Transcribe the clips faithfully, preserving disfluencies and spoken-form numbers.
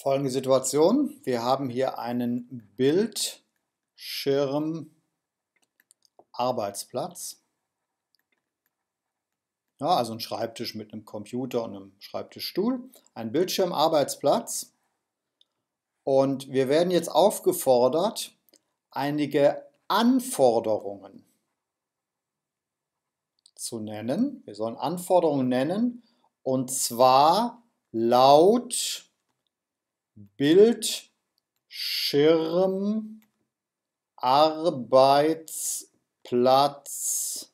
Folgende Situation. Wir haben hier einen Bildschirm-Arbeitsplatz. Ja, also ein Schreibtisch mit einem Computer und einem Schreibtischstuhl. Ein Bildschirm-Arbeitsplatz. Und wir werden jetzt aufgefordert, einige Anforderungen zu nennen. Wir sollen Anforderungen nennen, und zwar laut Bildschirm Arbeitsplatz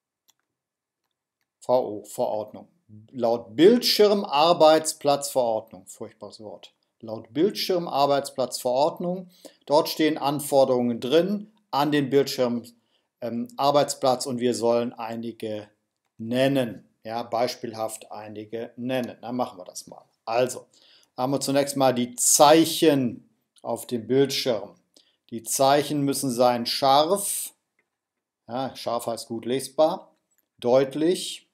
V O, Verordnung. Laut Bildschirmarbeitsplatzverordnung, furchtbares Wort. Laut Bildschirmarbeitsplatzverordnung, dort stehen Anforderungen drin an den Bildschirmarbeitsplatz, ähm, und wir sollen einige nennen. Ja, beispielhaft einige nennen. Dann machen wir das mal. Also, haben wir zunächst mal die Zeichen auf dem Bildschirm. Die Zeichen müssen sein scharf, ja, scharf heißt gut lesbar, deutlich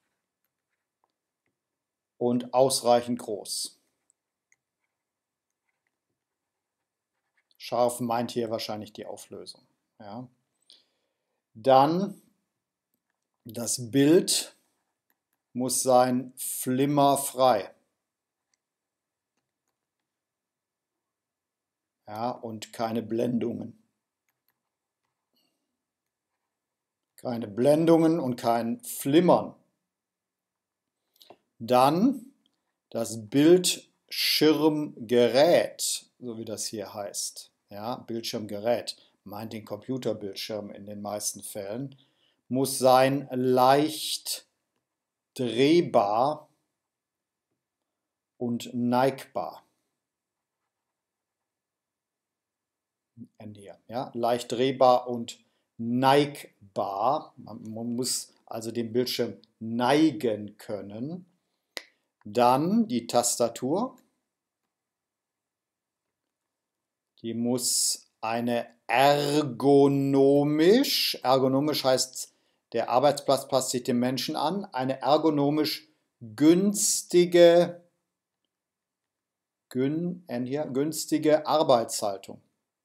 und ausreichend groß. Scharf meint hier wahrscheinlich die Auflösung. Ja. Dann das Bild muss sein flimmerfrei. Ja, und keine Blendungen. Keine Blendungen und kein Flimmern. Dann das Bildschirmgerät, so wie das hier heißt. Ja, Bildschirmgerät meint den Computerbildschirm in den meisten Fällen. Muss sein leicht drehbar und neigbar. Hier, ja, leicht drehbar und neigbar. Man muss also den Bildschirm neigen können. Dann die Tastatur. Die muss eine ergonomisch, ergonomisch heißt, der Arbeitsplatz passt sich dem Menschen an, eine ergonomisch günstige, gün, hier, günstige Arbeitshaltung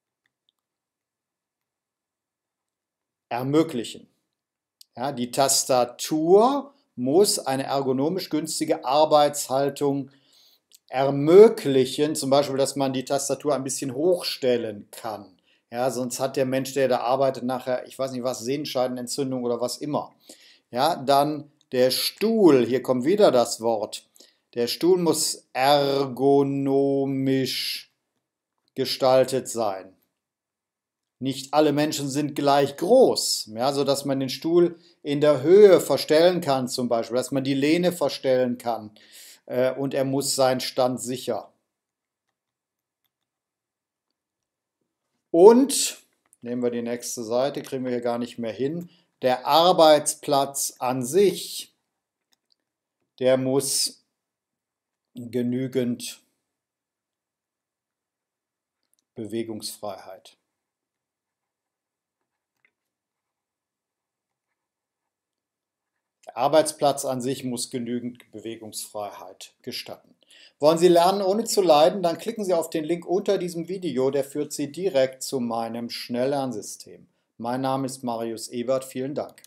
ermöglichen. Ja, die Tastatur muss eine ergonomisch günstige Arbeitshaltung ermöglichen, zum Beispiel, dass man die Tastatur ein bisschen hochstellen kann. Ja, sonst hat der Mensch, der da arbeitet, nachher, ich weiß nicht was, Sehenscheidenentzündung oder was immer. Ja, dann der Stuhl, hier kommt wieder das Wort. Der Stuhl muss ergonomisch gestaltet sein. Nicht alle Menschen sind gleich groß, ja, sodass man den Stuhl in der Höhe verstellen kann, zum Beispiel, dass man die Lehne verstellen kann, äh, und er muss sein Stand sicher. Und, nehmen wir die nächste Seite, kriegen wir hier gar nicht mehr hin, der Arbeitsplatz an sich, der muss genügend Bewegungsfreiheit. Der Arbeitsplatz an sich muss genügend Bewegungsfreiheit gestatten. Wollen Sie lernen, ohne zu leiden? Dann klicken Sie auf den Link unter diesem Video, der führt Sie direkt zu meinem Schnelllernsystem. Mein Name ist Marius Ebert, vielen Dank.